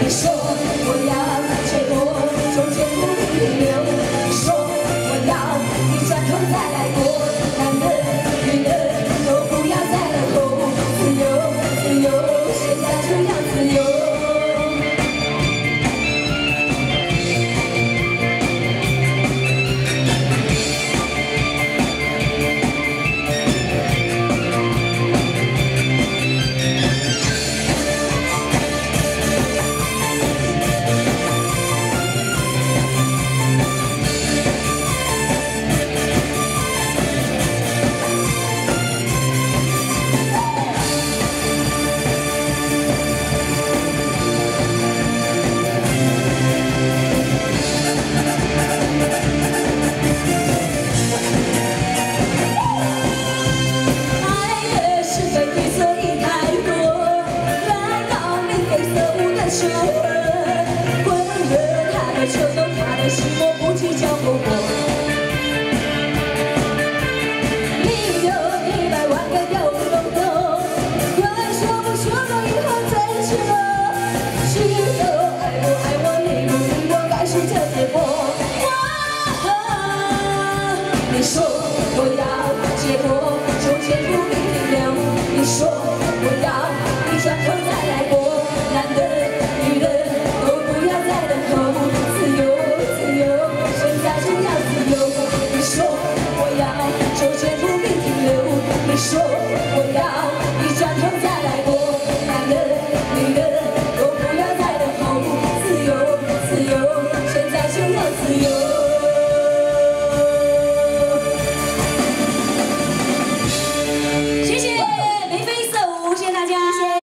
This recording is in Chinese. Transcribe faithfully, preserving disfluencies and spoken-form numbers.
你说我要结果，中间不必停留。你说我要你转头再来过，男的女的都不要再等候，自由自由，现在就要自由。 球动他的心，我不计较后果。你有一百万个要不懂懂，有爱说不说过以后真是我。是否爱我爱我，你不理我，该是这结果。你说我要结果，中间不必停留。你说我要你转头再来过，男的女的都不要再等候。 你说我要你转头再来过，男的女的都不要再等候，自由自由。